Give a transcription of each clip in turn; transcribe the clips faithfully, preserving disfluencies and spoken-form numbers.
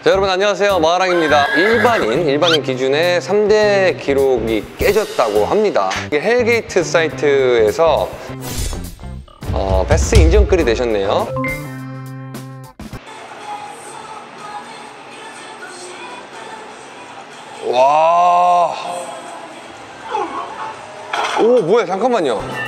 자, 여러분 안녕하세요. 마하랑입니다. 일반인, 일반인 기준의 삼 대 기록이 깨졌다고 합니다. 이게 헬게이트 사이트에서 어, 베스트 인증글이 되셨네요. 와. 오, 뭐야, 잠깐만요.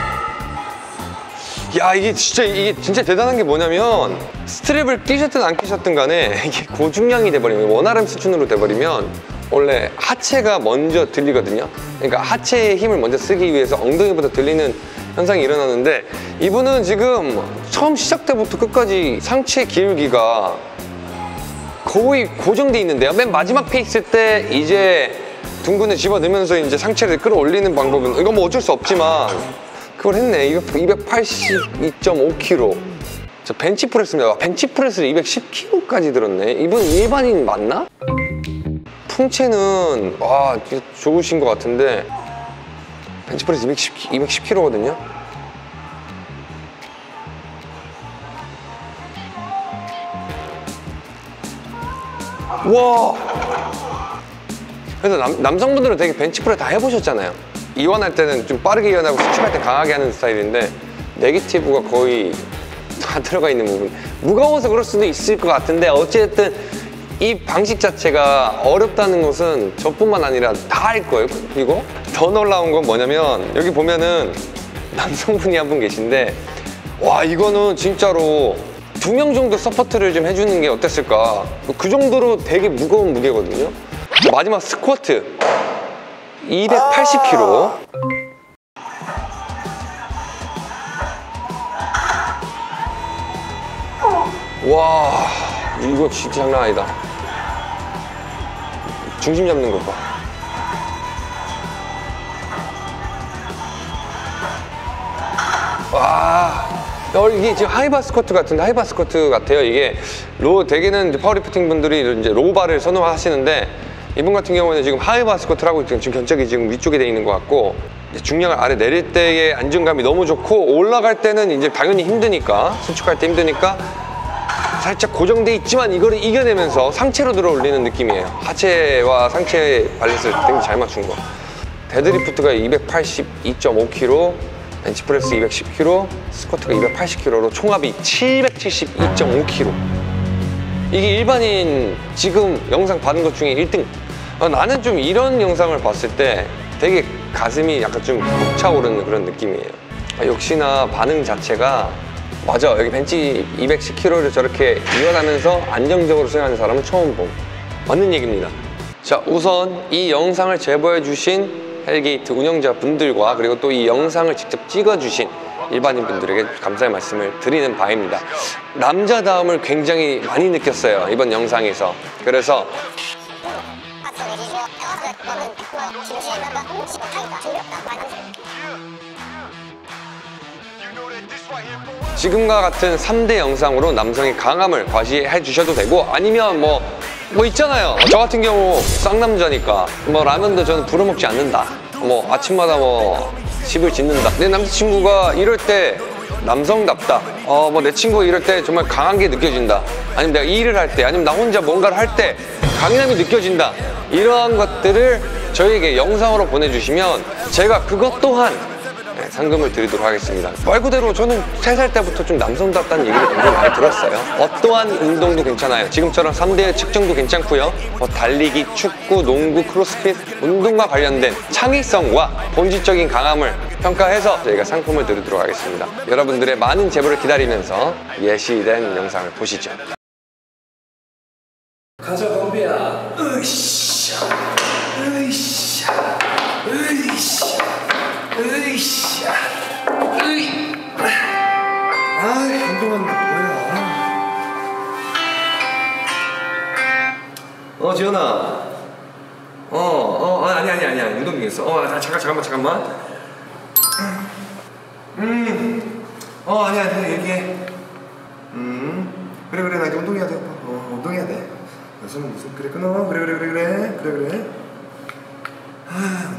야, 이게 진짜 이게 진짜 대단한 게 뭐냐면 스트랩을 끼셨든 안 끼셨든 간에 이게 고중량이 돼버리면, 원아름 수준으로 돼버리면 원래 하체가 먼저 들리거든요. 그러니까 하체의 힘을 먼저 쓰기 위해서 엉덩이보다 들리는 현상이 일어나는데, 이분은 지금 처음 시작 때부터 끝까지 상체 기울기가 거의 고정돼 있는데요. 맨 마지막 페이스 때 이제 둥근을 집어넣으면서 이제 상체를 끌어올리는 방법은, 이건 뭐 어쩔 수 없지만 그걸 했네. 이백팔십이 점 오 킬로그램. 저 벤치프레스입니다. 벤치프레스를 이백십 킬로그램까지 들었네. 이분 일반인 맞나? 풍채는 와 좋으신 것 같은데 벤치프레스 이백십 킬로그램거든요. 와. 그래서 남, 남성분들은 되게 벤치프레스 다 해보셨잖아요. 이완할 때는 좀 빠르게 이완하고 수축할 때 강하게 하는 스타일인데, 네거티브가 거의 다 들어가 있는 부분. 무거워서 그럴 수도 있을 것 같은데, 어쨌든 이 방식 자체가 어렵다는 것은 저뿐만 아니라 다 할 거예요. 그리고 더 놀라운 건 뭐냐면, 여기 보면은 남성분이 한 분 계신데, 와 이거는 진짜로 두 명 정도 서포트를 좀 해주는 게 어땠을까. 그 정도로 되게 무거운 무게거든요. 마지막 스쿼트 이백팔십 킬로그램. 와 이거 진짜 장난 아니다. 중심 잡는 것 봐. 와 이게 지금 하이바 스쿼트 같은데, 하이바 스쿼트 같아요. 이게 로 대개는 이제 파워리프팅 분들이 이제 로우바를 선호하시는데, 이분 같은 경우는 지금 하이바 스쿼트를 하고 지금 견적이 지금 위쪽에 돼 있는 것 같고, 중량을 아래 내릴 때의 안정감이 너무 좋고, 올라갈 때는 이제 당연히 힘드니까, 수축할 때 힘드니까 살짝 고정돼 있지만 이거를 이겨내면서 상체로 들어 올리는 느낌이에요. 하체와 상체 밸런스를 되게 잘 맞춘 거. 데드리프트가 이백팔십이 점 오 킬로그램, 벤치프레스 이백십 킬로그램, 스쿼트가 이백팔십 킬로그램로 총합이 칠백칠십이 점 오 킬로그램. 이게 일반인 지금 영상 받은 것 중에 일 등. 어, 나는 좀 이런 영상을 봤을 때 되게 가슴이 약간 좀 벅차오르는 그런 느낌이에요. 아, 역시나 반응 자체가 맞아. 여기 벤치 이백십 킬로그램를 저렇게 이완하면서 안정적으로 수행하는 사람은 처음 봄. 맞는 얘기입니다. 자, 우선 이 영상을 제보해 주신 헬게이트 운영자분들과, 그리고 또 이 영상을 직접 찍어주신 일반인 분들에게 감사의 말씀을 드리는 바입니다. 남자다움을 굉장히 많이 느꼈어요, 이번 영상에서. 그래서 지금과 같은 삼 대 영상으로 남성의 강함을 과시해 주셔도 되고, 아니면 뭐, 뭐 있잖아요. 저 같은 경우 쌍남자니까 뭐 라면도 저는 부려먹지 않는다. 뭐 아침마다 뭐 집을 짓는다. 내 남자친구가 이럴 때 남성답다. 어, 뭐 내 친구가 이럴 때 정말 강한 게 느껴진다. 아니면 내가 일을 할 때, 아니면 나 혼자 뭔가를 할 때 강인함이 느껴진다. 이러한 것들을 저희에게 영상으로 보내주시면 제가 그것 또한 네, 상금을 드리도록 하겠습니다. 말 그대로 저는 세 살 때부터 좀 남성답다는 얘기를 굉장히 많이 들었어요. 어떠한 운동도 괜찮아요. 지금처럼 삼 대 측정도 괜찮고요. 뭐 달리기, 축구, 농구, 크로스핏 운동과 관련된 창의성과 본질적인 강함을 평가해서 저희가 상품을 드리도록 하겠습니다. 여러분들의 많은 제보를 기다리면서 예시된 영상을 보시죠. 가자 덤비야. 으쌰 으쌰 으쌰 으쌰 으이. 아이 운동하는 게 뭐야. 어 지연아. 어 어 아니 아니 아니 아니 운동 중이었어. 어 잠깐 잠깐만 잠깐만. 음어 아니 아니 얘기해. 음 그래 그래 나 이제 운동해야 돼. 어 운동해야 돼. 무슨 무슨 그래 끊어 그래 그래 그래 그래 그래 그래. 아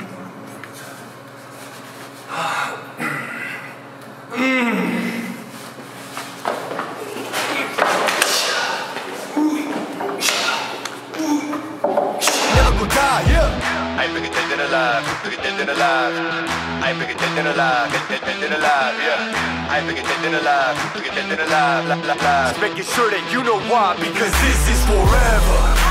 음. I ain't bigger dead than alive, bigger dead than alive. I ain't bigger dead than alive, dead, dead, dead than alive, yeah. I ain't bigger dead than alive, bigger dead than alive, la, la, la. Just making sure that you know why, because this is forever.